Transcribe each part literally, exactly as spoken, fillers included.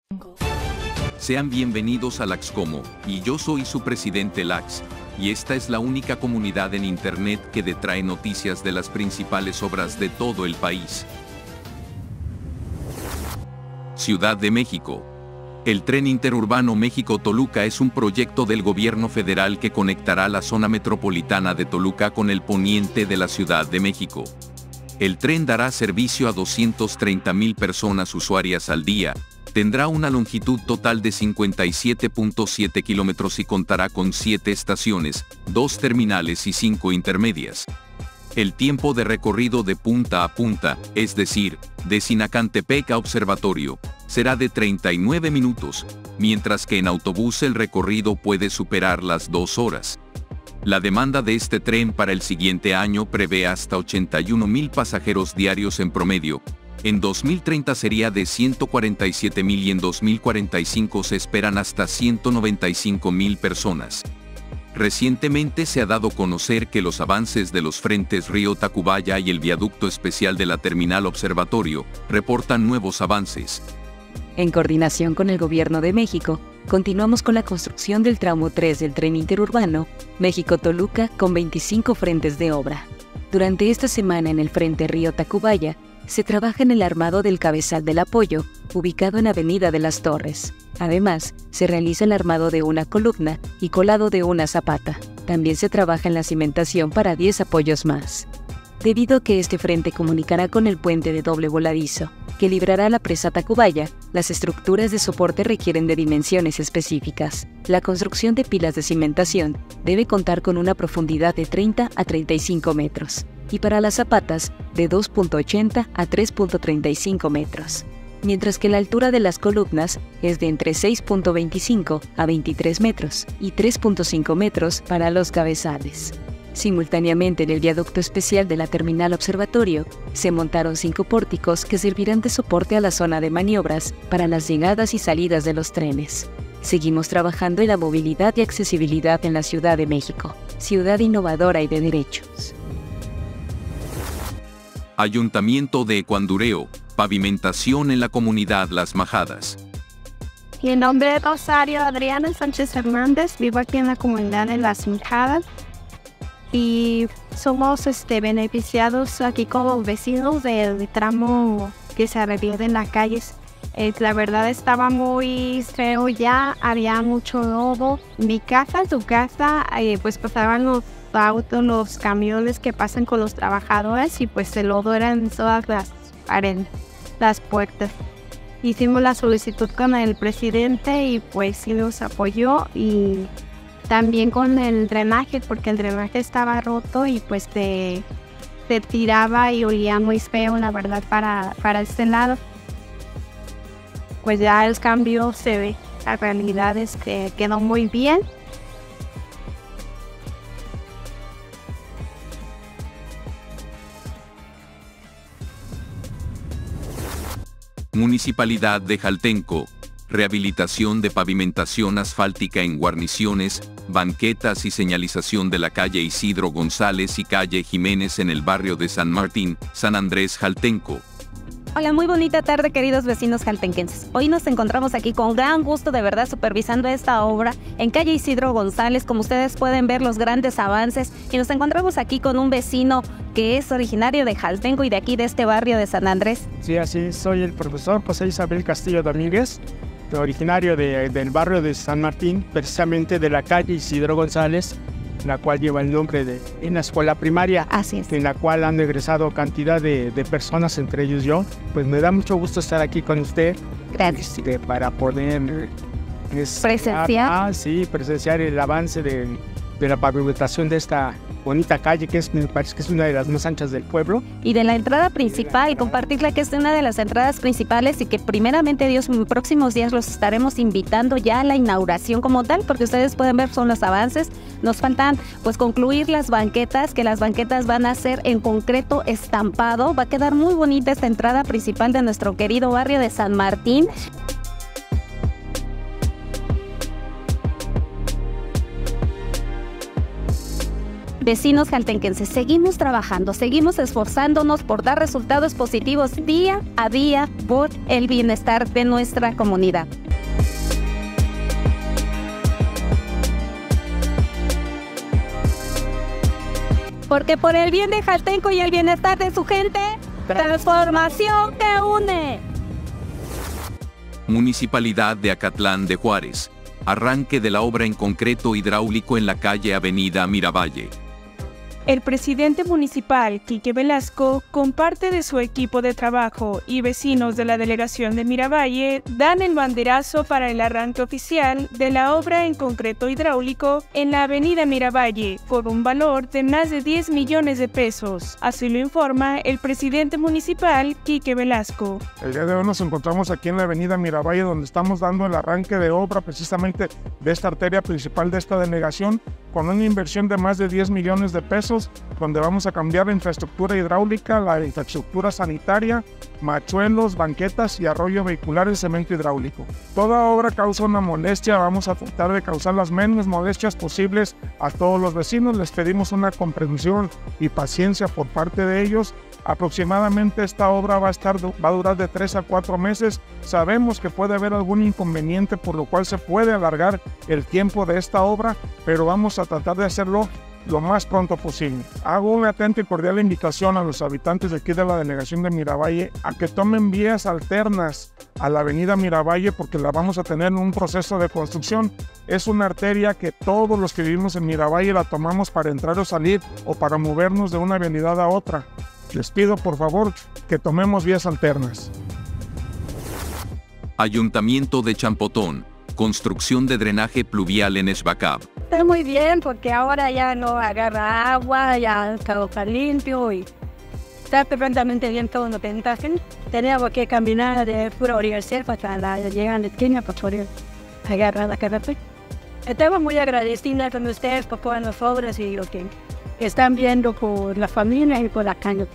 Sean bienvenidos a Laxcomo, y yo soy su presidente Lax, y esta es la única comunidad en internet que te trae noticias de las principales obras de todo el país. Ciudad de México. El tren interurbano México-Toluca es un proyecto del gobierno federal que conectará la zona metropolitana de Toluca con el poniente de la Ciudad de México. El tren dará servicio a doscientas treinta mil personas usuarias al día, tendrá una longitud total de cincuenta y siete punto siete kilómetros y contará con siete estaciones, dos terminales y cinco intermedias. El tiempo de recorrido de punta a punta, es decir, de Sinacantepec a Observatorio, será de treinta y nueve minutos, mientras que en autobús el recorrido puede superar las dos horas. La demanda de este tren para el siguiente año prevé hasta ochenta y un mil pasajeros diarios en promedio. En dos mil treinta sería de ciento cuarenta y siete mil y en dos mil cuarenta y cinco se esperan hasta ciento noventa y cinco mil personas. Recientemente se ha dado a conocer que los avances de los frentes Río Tacubaya y el viaducto especial de la Terminal Observatorio reportan nuevos avances. En coordinación con el Gobierno de México, continuamos con la construcción del tramo tres del tren interurbano México-Toluca con veinticinco frentes de obra. Durante esta semana en el frente Río Tacubaya, se trabaja en el armado del cabezal del apoyo, ubicado en Avenida de las Torres. Además, se realiza el armado de una columna y colado de una zapata. También se trabaja en la cimentación para diez apoyos más. Debido a que este frente comunicará con el puente de doble voladizo, que librará la presa Tacubaya, las estructuras de soporte requieren de dimensiones específicas. La construcción de pilas de cimentación debe contar con una profundidad de treinta a treinta y cinco metros, y para las zapatas de dos punto ochenta a tres punto treinta y cinco metros, mientras que la altura de las columnas es de entre seis punto veinticinco a veintitrés metros y tres punto cinco metros para los cabezales. Simultáneamente en el viaducto especial de la Terminal Observatorio, se montaron cinco pórticos que servirán de soporte a la zona de maniobras para las llegadas y salidas de los trenes. Seguimos trabajando en la movilidad y accesibilidad en la Ciudad de México, ciudad innovadora y de derechos. Ayuntamiento de Ecuandureo, pavimentación en la comunidad Las Majadas. Mi nombre es Rosario Adriana Sánchez Hernández, vivo aquí en la comunidad de Las Majadas y somos este, beneficiados aquí como vecinos del tramo que se revierte en las calles. Eh, la verdad estaba muy feo ya, había mucho lodo. Mi casa, su casa, eh, pues pasaban los autos, los camiones que pasan con los trabajadores y pues el lodo era en todas las paredes, las puertas. Hicimos la solicitud con el presidente y pues sí nos apoyó, y también con el drenaje, porque el drenaje estaba roto y pues se, se tiraba y olía muy feo, la verdad, para, para este lado. Pues ya el cambio se ve, la realidad es que quedó muy bien. Municipalidad de Jaltenco. Rehabilitación de pavimentación asfáltica en guarniciones, banquetas y señalización de la calle Isidro González y calle Jiménez en el barrio de San Martín, San Andrés Jaltenco. Hola, muy bonita tarde, queridos vecinos jaltenquenses. Hoy nos encontramos aquí con gran gusto, de verdad, supervisando esta obra en calle Isidro González. Como ustedes pueden ver, los grandes avances, y nos encontramos aquí con un vecino que es originario de Jaltenco y de aquí, de este barrio de San Andrés. Sí, así soy el profesor José Isabel Castillo Domínguez, originario de, del barrio de San Martín, precisamente de la calle Isidro González, la cual lleva el nombre de una escuela primaria. Así es. En la cual han egresado cantidad de, de personas, entre ellos yo. Pues me da mucho gusto estar aquí con usted. Gracias. Este, para poder es, presenciar. Ah, sí, presenciar el avance de, de la pavimentación de esta bonita calle, que es, me parece que es una de las más anchas del pueblo. Y de la entrada principal, y compartirla que es una de las entradas principales, y que primeramente Dios, en próximos días los estaremos invitando ya a la inauguración como tal, porque ustedes pueden ver son los avances. Nos faltan pues concluir las banquetas, que las banquetas van a ser en concreto estampado. Va a quedar muy bonita esta entrada principal de nuestro querido barrio de San Martín. Vecinos jaltenquenses, seguimos trabajando, seguimos esforzándonos por dar resultados positivos día a día por el bienestar de nuestra comunidad. Porque por el bien de Jaltenco y el bienestar de su gente, transformación que une. Municipalidad de Acatlán de Juárez. Arranque de la obra en concreto hidráulico en la calle Avenida Miravalle. El presidente municipal, Quique Velasco, con parte de su equipo de trabajo y vecinos de la delegación de Miravalle, dan el banderazo para el arranque oficial de la obra en concreto hidráulico en la avenida Miravalle, por un valor de más de diez millones de pesos. Así lo informa el presidente municipal, Quique Velasco. El día de hoy nos encontramos aquí en la avenida Miravalle, donde estamos dando el arranque de obra precisamente de esta arteria principal de esta delegación, con una inversión de más de diez millones de pesos, donde vamos a cambiar la infraestructura hidráulica, la infraestructura sanitaria, machuelos, banquetas y arroyo vehicular de cemento hidráulico. Toda obra causa una molestia, vamos a tratar de causar las menos molestias posibles a todos los vecinos. Les pedimos una comprensión y paciencia por parte de ellos. Aproximadamente esta obra va a, estar, va a durar de tres a cuatro meses. Sabemos que puede haber algún inconveniente por lo cual se puede alargar el tiempo de esta obra, pero vamos a tratar de hacerlo lo más pronto posible. Hago una atenta y cordial invitación a los habitantes de aquí de la delegación de Miravalle a que tomen vías alternas a la avenida Miravalle, porque la vamos a tener en un proceso de construcción. Es una arteria que todos los que vivimos en Miravalle la tomamos para entrar o salir o para movernos de una avenida a otra. Les pido por favor que tomemos vías alternas. Ayuntamiento de Champotón. Construcción de drenaje pluvial en Esbacab. Está muy bien porque ahora ya no agarra agua, ya está limpio y está perfectamente bien todo lo que hacen. Tenemos que caminar de pura universidad para la, llegar a la esquina para poder agarrar la carretera. Estamos muy agradecidos con ustedes por todas las obras y lo que están viendo por la familia y por la calle.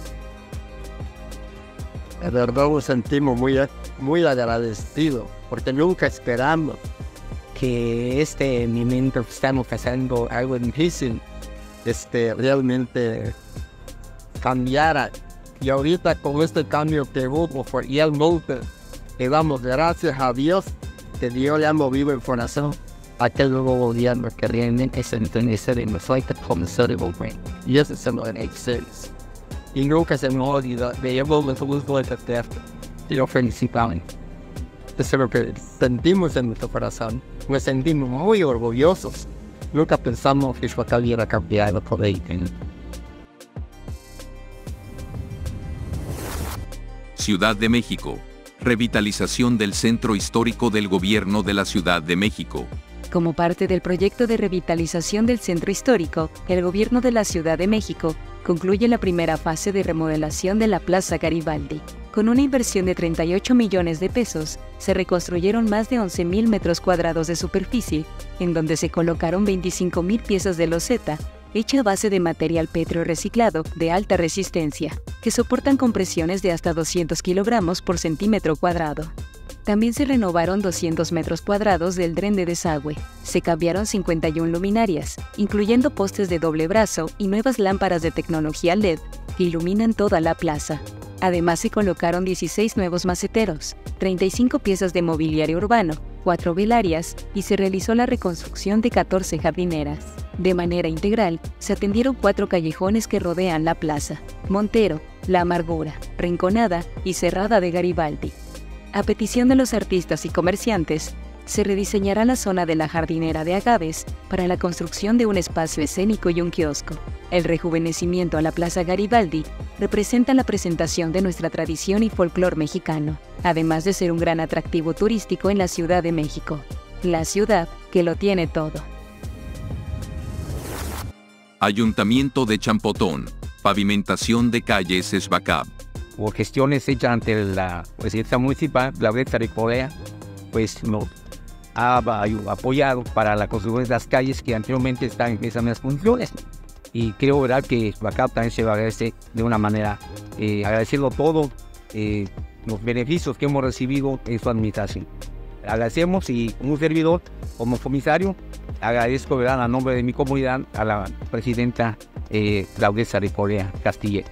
De verdad nos sentimos muy, muy agradecidos porque nunca esperamos que este momento que estamos pasando algo difícil este, realmente cambiara. Y ahorita con este cambio que hubo por realmente le damos gracias a Dios que Dios le ha movido el corazón a aquel nuevo gobierno que realmente se entiende en nuestra comenzar el gobierno. Y eso se lo agradecemos. Y nunca se nos olvida, veíamos los gustos de este y lo felicitamos. Eso es lo que sentimos en nuestro corazón. Nos sentimos muy orgullosos. Nunca pensamos que esto hubiera cambiado por ahí. Ciudad de México. Revitalización del centro histórico del gobierno de la Ciudad de México. Como parte del proyecto de revitalización del centro histórico, el gobierno de la Ciudad de México concluye la primera fase de remodelación de la Plaza Garibaldi. Con una inversión de treinta y ocho millones de pesos, se reconstruyeron más de once mil metros cuadrados de superficie, en donde se colocaron veinticinco mil piezas de loseta, hecha a base de material pétreo reciclado de alta resistencia, que soportan compresiones de hasta doscientos kilogramos por centímetro cuadrado. También se renovaron doscientos metros cuadrados del dren de desagüe. Se cambiaron cincuenta y una luminarias, incluyendo postes de doble brazo y nuevas lámparas de tecnología L E D que iluminan toda la plaza. Además, se colocaron dieciséis nuevos maceteros, treinta y cinco piezas de mobiliario urbano, cuatro velarias y se realizó la reconstrucción de catorce jardineras. De manera integral, se atendieron cuatro callejones que rodean la plaza: Montero, La Amargura, Rinconada y Cerrada de Garibaldi. A petición de los artistas y comerciantes, se rediseñará la zona de la jardinera de agaves para la construcción de un espacio escénico y un kiosco. El rejuvenecimiento a la Plaza Garibaldi representa la presentación de nuestra tradición y folclor mexicano, además de ser un gran atractivo turístico en la Ciudad de México, la ciudad que lo tiene todo. Ayuntamiento de Champotón. Pavimentación de calles Esbacab. O gestiones hechas ante la presidencia municipal, la Brecha de Corea, pues nos ha apoyado para la construcción de las calles que anteriormente están en esas mismas funciones. Y creo, ¿verdad?, que Esbacab también se va a agradecer de una manera, eh, agradeciendo todo eh, los beneficios que hemos recibido en su administración. Agradecemos y un servidor como comisario agradezco, ¿verdad?, a nombre de mi comunidad a la presidenta eh, Claudia Saripolea Castille.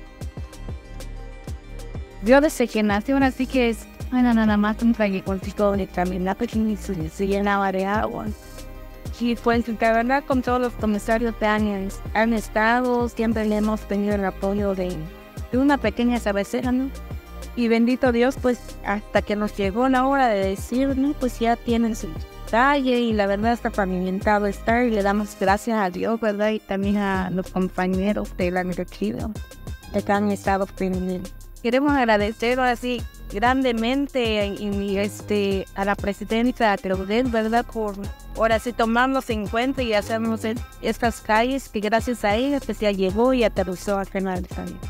Yo desde que nací, ahora sí que es, bueno, nada más un trayecto de caminar, porque se, se llenaba de agua. Y pues, la verdad, con todos los comisarios que han, han estado, siempre le hemos tenido el apoyo de, de una pequeña cabecera, ¿no? Y bendito Dios, pues, hasta que nos llegó la hora de decir, ¿no? Pues ya tienen su calle y la verdad está pavimentado está y le damos gracias a Dios, ¿verdad? Y también a los compañeros de la universidad que han estado pendientes. Queremos agradecer así grandemente y, este, a la presidenta Claudel, ¿verdad? Por ahora sí tomarnos en cuenta y hacernos en estas calles que gracias a ella pues ya llegó y aterrizó al final de año.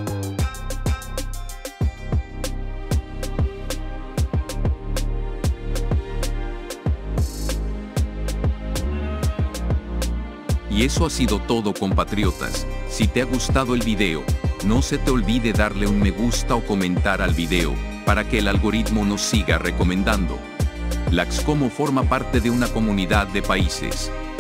Y eso ha sido todo, compatriotas. Si te ha gustado el video, no se te olvide darle un me gusta o comentar al video, para que el algoritmo nos siga recomendando. Laxcomo forma parte de una comunidad de países